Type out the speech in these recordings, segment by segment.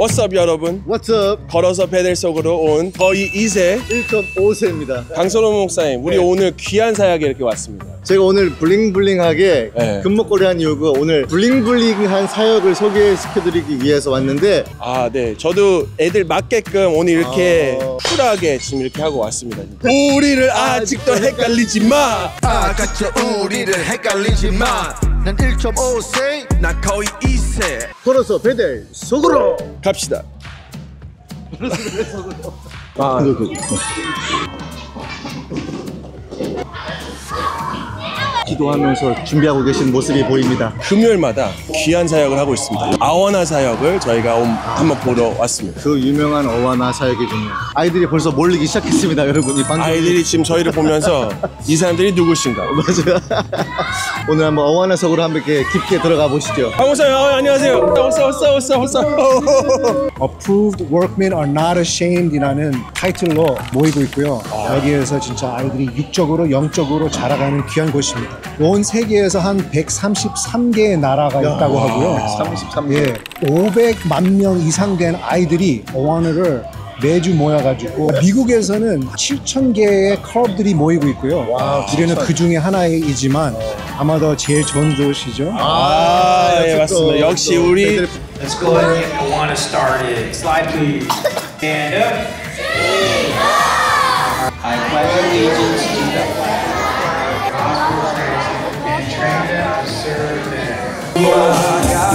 What's up 여러분? What's up? 걸어서 베델 속으로 온 거의 2세 1.5세입니다. 강선호 목사님, 우리 네. 오늘 귀한 사역에 이렇게 왔습니다. 제가 오늘 블링블링하게 네. 금목걸이 한 이유가 오늘 블링블링한 사역을 소개시켜드리기 위해서 왔는데 아, 네. 저도 애들 맞게끔 오늘 이렇게 쿨하게 지금 이렇게 하고 왔습니다. 우리를 아직도 헷갈리지 마. 아직도 우리를 헷갈리지 마. 난 1.5세, 나 거의 2세. 걸어서 베델 속으로 갑시다. 기도하면서 준비하고 계신 모습이 보입니다. 금요일마다 귀한 사역을 하고 있습니다. 아워나 사역을 저희가 한번 보러 왔습니다. 그 유명한 어와나 사역이군요. 아이들이 벌써 몰리기 시작했습니다, 여러분. 이 방송. 아이들이 지금 저희를 보면서 이 사람들이 누구신가? 맞아요. 오늘 한번 어와나 속으로 한번 이렇게 깊게 들어가 보시죠. 박목사님, 안녕하세요. 어서. Approved workmen are not ashamed이라는 타이틀로 모이고 있고요. 여기에서 진짜 아이들이 육적으로 영적으로 자라가는 귀한 곳입니다. 온 세계에서 한 133개의 나라가 있다고 하고요. 33개. 예, 500만 명 이상 된 아이들이 어원을 매주 모여가지고 미국에서는 7,000개의 클럽들이 모이고 있고요. 우리는 그 중에 하나이지만 아마도 제일 좋은 곳이죠. 예, 맞습니다. 역시 우리 Let's go ahead and get Awana started. Slide please. Stand up. I pledge allegiance to the flag and train them to serve them.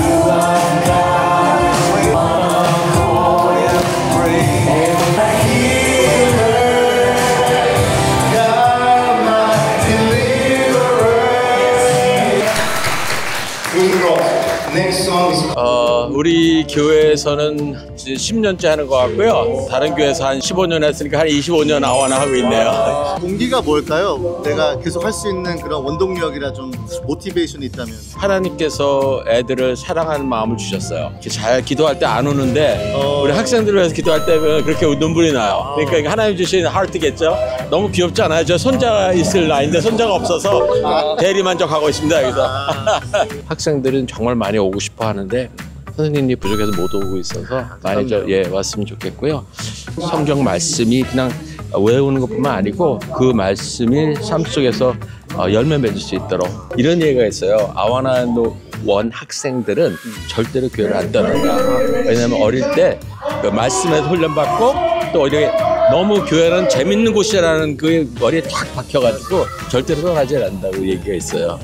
Next song is 우리 교회에서는 10년째 하는 것 같고요. 다른 교회에서 한 15년 했으니까 한 25년 아와나 하고 있네요. 동기가 뭘까요? 내가 계속 할 수 있는 그런 원동력이라 좀 모티베이션이 있다면. 하나님께서 애들을 사랑하는 마음을 주셨어요. 이렇게 잘 기도할 때 안 우는데 우리 학생들을 위해서 기도할 때면 그렇게 눈물이 나요. 그러니까 하나님 주신 하트겠죠? 너무 귀엽지 않아요? 저 손자가 있을 나이인데 손자가 없어서 대리만족하고 있습니다, 여기서. 학생들은 정말 많이 오고 싶어 하는데 선생님이 부족해서 못 오고 있어서 많이 왔으면 좋겠고요. 성경 말씀이 그냥 외우는 것뿐만 아니고 그 말씀이 삶 속에서 열매 맺을 수 있도록 이런 얘기가 있어요. 아와나 원 학생들은 절대로 교회를 안 떠난다. 왜냐하면 어릴 때 그 말씀에서 훈련받고 또 이렇게 너무 교회는 재밌는 곳이라는 그 머리에 탁 박혀가지고 절대로 떠나지 않는다고 얘기가 있어요.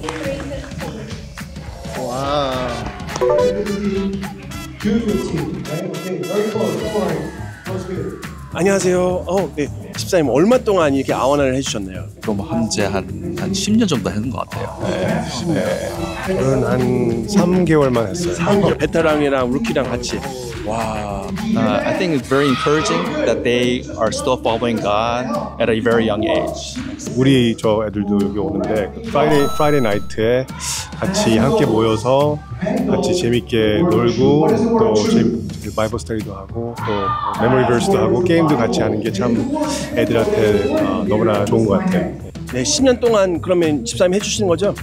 와. 안녕하세요. 네. 집사님 얼마 동안 이렇게 아워나를 해주셨나요? 그럼 한지 한 10년 정도 했는 것 같아요. 저는 한 3개월만 했어요. 3개월. 베테랑이랑 루키랑 같이. 와. I think it's very encouraging that they are still following God at a very young age. 우리 저 애들도 여기 오는데 프라이데이 나이트에 같이 함께 모여서 같이 재밌게 놀고 또 바이블 스터디도 하고 또 메모리 버스도 하고 게임도 같이 하는 게 참 애들한테 너무나 좋은 것 같아요. 네, 10년 동안 그러면 집사님 해주시는 거죠?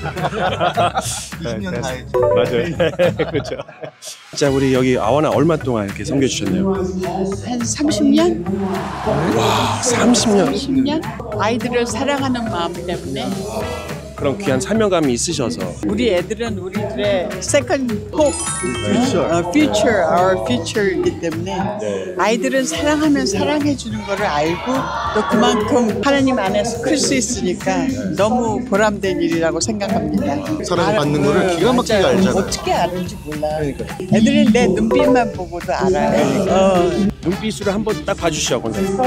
20년 다 했죠. 맞아요. 그렇죠. 자, 우리 여기 아워나 얼마 동안 이렇게 섬겨주셨나요? 한 30년? 와, 30년. 30년? 아이들을 사랑하는 마음 때문에 그런 귀한 사명감이 있으셔서. 우리 애들은 우리들의 second hope, future, our future이기 때문에 아이들은 사랑하면 사랑해주는 거를 알고 또 그만큼 하나님 안에서 클 수 있으니까 너무 보람된 일이라고 생각합니다. 사랑받는 거를 기가 막히게 맞아요. 알잖아요. 어떻게 아는지 몰라. 애들은 내 눈빛만 보고도 알아요. 눈빛으로 한번 딱 봐주시죠, 권사님.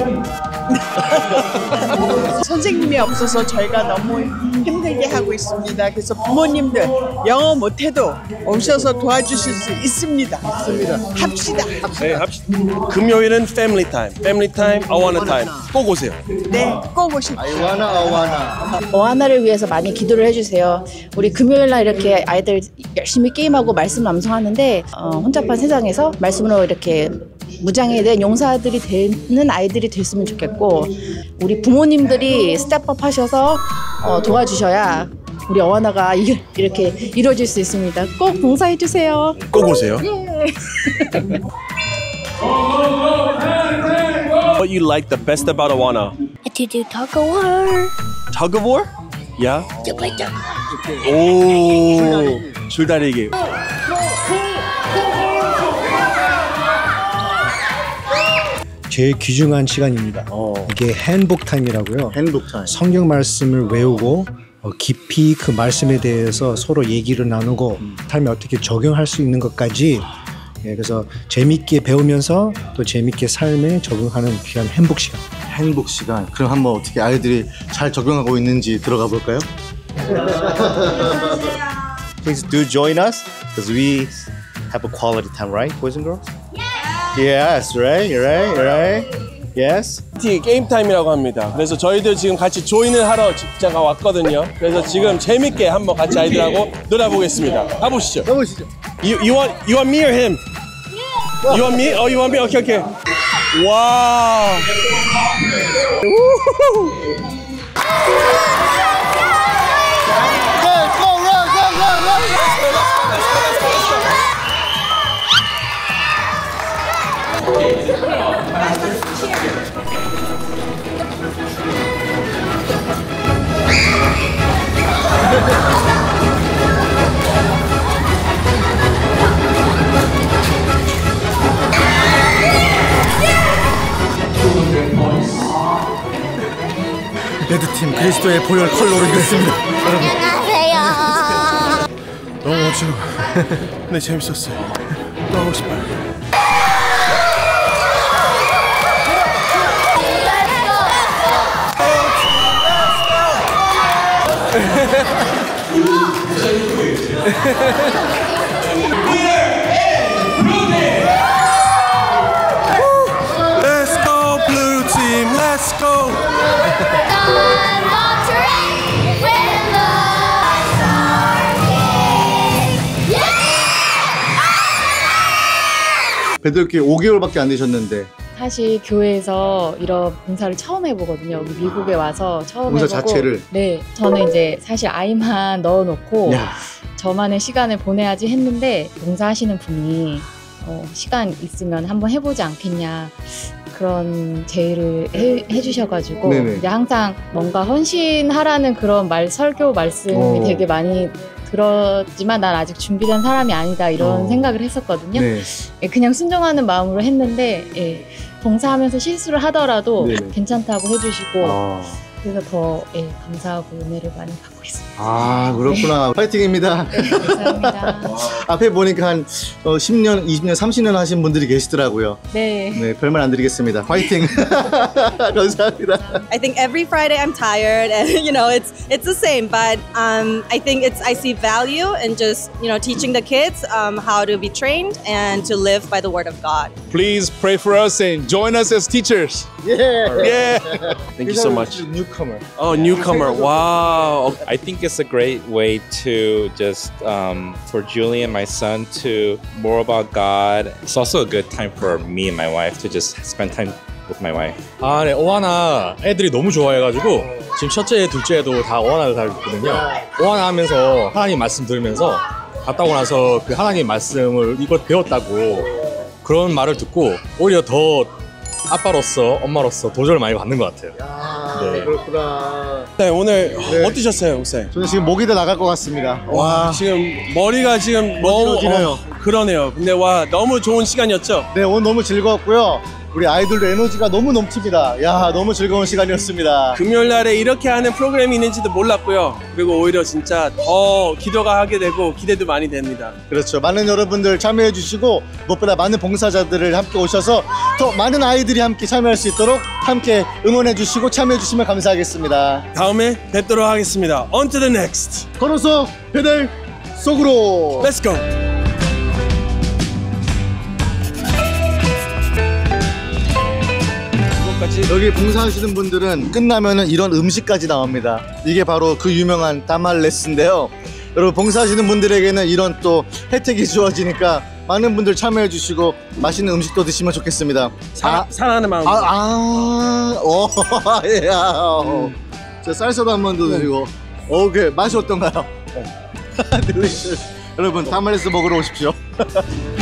선생님이 없어서 저희가 너무 힘들게 하고 있습니다. 그래서 부모님들 영어 못해도 오셔서 도와주실 수 있습니다. 합시다. 네, 합시다. 금요일은 패밀리 타임, 아워나 타임. 꼭 오세요. 네, 꼭 오십시오. 아와나. 어하나를 위해서 많이 기도를 해주세요. 우리 금요일날 이렇게 아이들 열심히 게임하고 말씀 암송하는데 혼잡한 세상에서 말씀으로 이렇게 무장에 대한 용사들이 되는 아이들이 됐으면 좋겠고 우리 부모님들이 스텝업 하셔서 도와주셔야 우리 어하나가 이렇게 이루어질 수 있습니다. 꼭 봉사해 주세요. 꼭 오세요. 예. What you like the best about Awana? To do tug of war. Tug of war? Yeah. 오, 줄다리기. 제일 귀중한 시간입니다. 이게 handbook time이라고요. handbook time. 성경 말씀을 외우고 깊이 그 말씀에 대해서 서로 얘기를 나누고 삶에 어떻게 적용할 수 있는 것까지 그래서 재밌게 배우면서 또 재밌게 삶에 적응하는 귀한 행복 시간. 행복 시간. 그럼 한번 어떻게 아이들이 잘 적용하고 있는지 들어가 볼까요? Please do join us because we have a quality time, right, boys and girls? Yes, right. Yes. 게임 타임이라고 합니다. 그래서 저희들 지금 같이 조인을 하러 직자가 왔거든요. 그래서 지금 재밌게 한번 같이 아이들하고 놀아보겠습니다. 가보시죠. You want me or him? You want me? Oh, you want me? Okay. Wow. 레드팀 그리스도의 보혈 컬러로 이겼습니다. 안녕하세요. 너무 멋지고 네 재밌었어요. 또 하고 싶어요. Let's go blue team, let's go. 배들께 5개월밖에 안 되셨는데 사실 교회에서 이런 봉사를 처음 해보거든요. 여기 미국에 와서 처음 봉사 해보고. 자체를? 네, 저는 이제 사실 아이만 넣어놓고 야. 저만의 시간을 보내야지 했는데 봉사하시는 분이 시간 있으면 한번 해보지 않겠냐 그런 제의를 해주셔가지고 네네. 이제 항상 뭔가 헌신하라는 그런 설교 말씀이 되게 많이 들었지만 난 아직 준비된 사람이 아니다 이런 생각을 했었거든요. 네. 예, 그냥 순종하는 마음으로 했는데 예, 봉사하면서 실수를 하더라도 네네. 괜찮다고 해주시고 그래서 더 감사하고 은혜를 많이 받고 있습니다. 아 그렇구나. 파이팅입니다. 네, 감사합니다. 앞에 보니까 한 10년, 20년, 30년 하신 분들이 계시더라고요. 네. 네, 별말 안 드리겠습니다. 파이팅. 감사합니다. I think every Friday I'm tired, and it's the same. But I think I see value in just teaching the kids how to be trained and to live by the Word of God. Please pray for us and join us as teachers. Yeah. Thank you so much. Newcomer. Oh, newcomer. Wow. I think it's a great way to just for Julie and my son to more about God. It's also a good time for me and my wife to just spend time with my wife. 아, 네. 어하나 애들이 너무 좋아해가지고 지금 첫째, 둘째도 다 어하나를 잘 듣거든요. 어하나 하면서 하나님 말씀 들으면서 갔다 오고 나서 그 하나님 말씀을 이거 배웠다고 그런 말을 듣고 오히려 더 아빠로서 엄마로서 도전을 많이 받는 것 같아요. 네. 그렇구나. 네, 오늘 어떠셨어요, 목사님? 저는 지금 목이 다 나갈 것 같습니다. 와, 지금 머리가 지금 너무 어지러지네요. 그러네요. 근데 와, 너무 좋은 시간이었죠? 네, 오늘 너무 즐거웠고요. 우리 아이들도 에너지가 너무 넘칩니다. 야, 너무 즐거운 시간이었습니다. 금요일 날에 이렇게 하는 프로그램이 있는지도 몰랐고요. 그리고 오히려 진짜 더 기도가 하게 되고 기대도 많이 됩니다. 그렇죠. 많은 여러분들 참여해 주시고 무엇보다 많은 봉사자들을 함께 오셔서 더 많은 아이들이 함께 참여할 수 있도록 함께 응원해 주시고 참여해 주시면 감사하겠습니다. 다음에 뵙도록 하겠습니다. On to the next. 걸어서 배달 속으로. Let's go. 여기 봉사하시는 분들은 끝나면은 이런 음식까지 나옵니다. 이게 바로 그 유명한 타말레스인데요. 여러분 봉사하시는 분들에게는 이런 또 혜택이 주어지니까 많은 분들 참여해 주시고 맛있는 음식도 드시면 좋겠습니다. 사랑하는 마음. 자, 쌀서도 한 번 더 드시고. 오케이, 맛이 어떤가요? 딜리셔스. 여러분 타말레스 먹으러 오십시오.